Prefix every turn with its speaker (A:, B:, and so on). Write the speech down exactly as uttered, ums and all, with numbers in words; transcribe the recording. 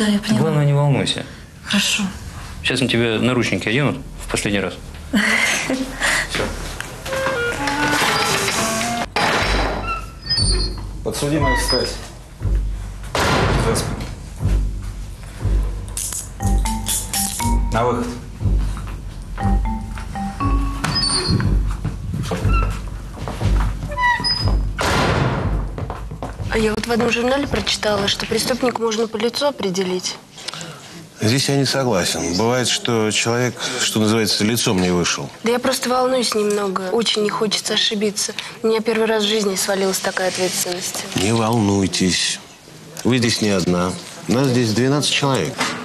A: Да, я поняла.
B: Главное, не волнуйся.
A: Хорошо.
B: Сейчас на тебе наручники оденут в последний раз. Все.
C: Подсудимая встать. Здравствуй. На выход.
D: А я вот в одном журнале прочитала, что преступника можно по лицу определить.
E: Здесь я не согласен. Бывает, что человек, что называется, лицом не вышел.
D: Да я просто волнуюсь немного. Очень не хочется ошибиться. У меня первый раз в жизни свалилась такая ответственность.
E: Не волнуйтесь. Вы здесь не одна. Нас здесь двенадцать человек.